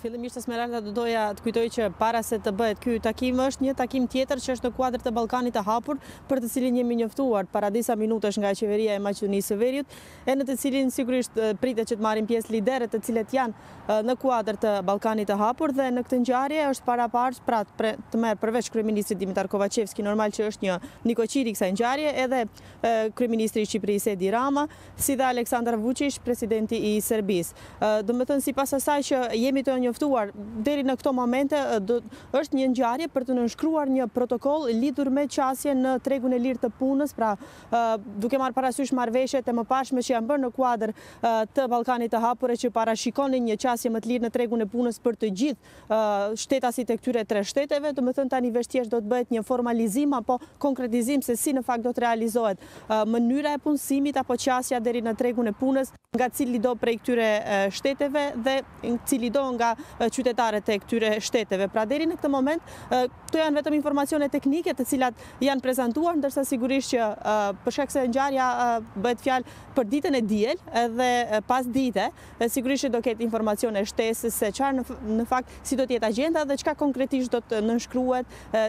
Fillimisht Esmeralda do doja të kujtoj që para se të bëhet ky takim është një takim tjetër që është në kuadër të Ballkanit të hapur, për të cilin jemi njoftuar para disa minutash nga qeveria e Maqedonisë së Veriut, e në të cilin sigurisht pritet që të marrin pjesë liderët të cilët janë në kuadër të Ballkanit të hapur, dhe në këtë ngjarje është paraparsh të merr përveç kryeministrit Dimitar Kovacevski, normal që është një nikoqiri kësaj ngjarje, edhe kryeministri i Shqipërisë Edi Rama, si dhe Aleksandar Vučić, presidenti i Serbisë. Domethënë sipas asaj që jemi të njoftuar deri në këto momente, është një ngjarje për të nënshkruar një protokoll lidhur me qasjen në tregun e lirë të punës, pra duke marrë parasysh marrëveshjet e mëparshme që janë bërë në kuadër të Ballkanit të hapur, që parashikonin një qasje më të lirë në tregun e punës për të gjithë shtetasit e këtyre tre shteteve. Domethënë tani vështirësisht do të bëhet një formalizim apo konkretizim se si në fakt do të realizohet mënyra e punësimit apo qasja deri në tregun e punës nga cili do prej këtyre shteteve dhe cili do nga qytetarët e këtyre shteteve. Pra deri në këtë moment, këto janë vetëm informacione teknike të cilat janë prezantuar, ndërsa sigurisht që për shkak se ngjarja bëhet fjalë për ditën e diel dhe pas dite, sigurisht që do ketë informacione shtesës se çfarë në fakt si do të jetë agjenda dhe çka konkretisht do të nënshkruhet,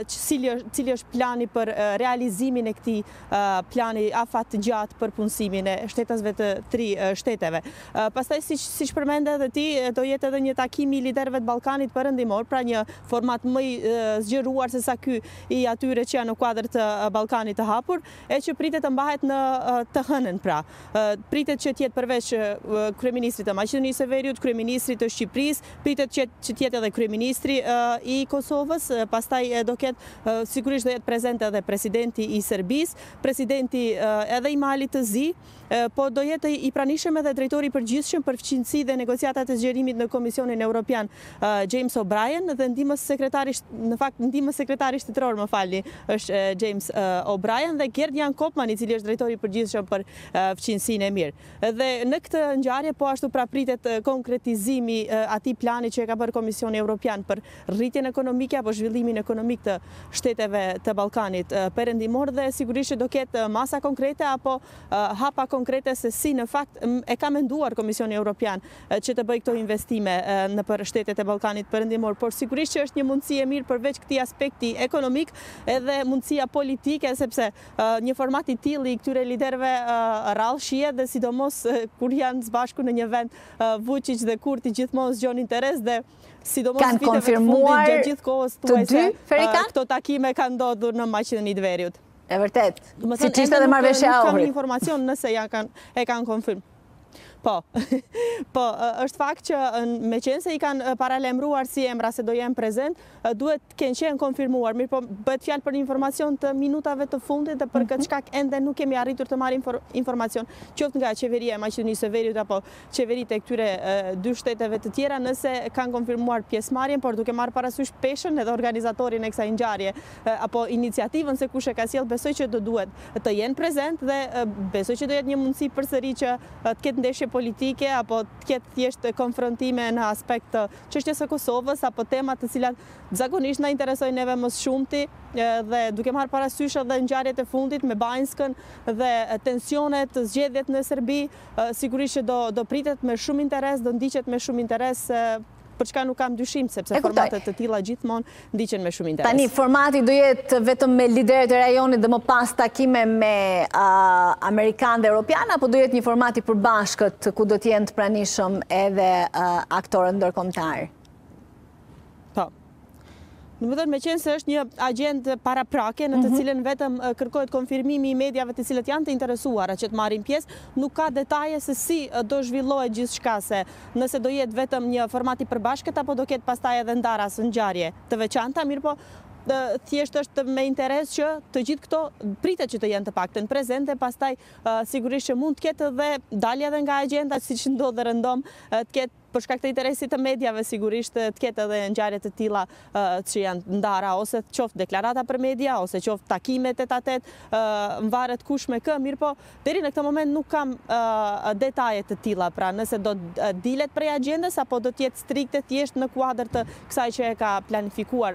cili është plani për realizimin e këtij plani afat të gjatë për punësimin e shtetasve të tri shteteve. Pastaj siç përmendë edhe ti, do jetë edhe një takim i liderëve të Ballkanit Perëndimor, pra një format më i zgjeruar se sa ky i atyre që janë në kuadër të Ballkanit të hapur, e që pritet të mbahet në të hënën. Pra pritet që të jetë përveç kryeministrit të Maqedonisë së Veriut, kryeministrit të Shqipërisë, pritet që të jetë edhe kryeministri i Kosovës, pastaj do ketë sigurisht do jetë prezent edhe presidenti i Serbisë, presidenti edhe i Malit të Zi, po do jetë i pranishëm edhe drejtori i përgjithshëm për fqinjësi dhe negociatat e zgjerimit në Komisionin Evropian, James O'Brien, dhe ndihmës sekretari shtetëror, më falni, është James O'Brien, dhe Gerd-Jan Kopman, i cili është drejtori i përgjithshëm për fqinjësinë e mirë. Dhe në këtë ngjarje po ashtu pra pritet konkretizimi atij plani që e ka bërë Komisioni Evropian për rritjen ekonomike apo zhvillimin ekonomik të shteteve të Ballkanit Perëndimor, dhe sigurisht që do ketë masa konkrete apo hapa konkrete se si në fakt e ka menduar Komisioni Evropian që të bëjë këto investime në për shtetet e Ballkanit Perëndimor, por sigurisht që është një mundësi e mirë përveç këtij aspekti ekonomik, edhe mundësia politike, sepse një format i tillë i këtyre liderëve rrallë shihet, dhe sidomos kur janë së bashku në një vend, Vučić dhe Kurti gjithmonë zgjon interes, dhe sidomos viteve të fundit gjatë gjithë kohës tuajse këto takime kanë ndodhur në Maqedoninë të Veriut. E vërtet, si që ishte dhe marrëveshja e Ohrit. Nuk kam informacion nëse e kanë konfirm. Po, është fakt që me qenë se i kanë paralajmëruar si emra se do jenë prezent, duhet të kenë qenë konfirmuar. Mirë, po bëhet fjalë për informacion të minutave të fundit, dhe për këtë shkak ende nuk kemi arritur të marrim informacion qoftë nga qeveria e Maqedonisë së Veriut apo qeveritë e këtyre dy shteteve të tjera nëse kanë konfirmuar pjesëmarrjen, por duke marrë parasysh peshën edhe organizatorin e kësaj ngjarje apo iniciativën se kush e ka sjellë, besoj që do duhet të jenë prezent, dhe besoj që do jetë një mundësi përsëri që të ketë ndeshje politike apo të ketë thjesht konfrontime në aspekt të çështjes së Kosovës apo tema të cilat zakonisht na interesojnë neve më shumti, dhe duke marrë parasysh edhe ngjarjet e fundit me Banjskën dhe tensionet, zgjedhjet në Serbi, sigurisht që do pritet me shumë interes, do ndiqet me shumë interes, për çka nuk kam dyshim, sepse formatet të tilla gjithmonë ndiqen me shumë interes. Tani, formati do jetë vetëm me liderët e rajonit dhe më pas takime me Amerikanë dhe Europianë, apo do jetë një format i përbashkët ku do të jenë të pranishëm edhe aktorët ndërkombëtar? Po. Me qenë se është një agjendë paraprake në të cilën vetëm kërkohet konfirmimi i mediave të cilët janë të interesuara që të marrin pjesë, nuk ka detaje se si do zhvillohet gjithçka, se nëse do jetë vetëm një format i përbashkët apo do ketë pastaj edhe ndara së ngjarje të veçanta, mirë po thjesht është me interes që të gjithë këto pritet që të jenë të paktën prezente, pastaj sigurisht që mund të ketë edhe dalje edhe nga agjenda, siç ndodh rëndom, të ketë për shkak të interesit të mediave sigurisht të ketë edhe ngjarje të tilla që janë ndara, ose qoftë deklarata për media, ose qoftë takime tet-a-tet, mvaret kush me kë, mirë po deri në këtë moment nuk kam detaje të tilla, pra nëse do dilet prej agjendës apo do të jetë strikte thjesht në kuadër të kësaj që e ka planifikuar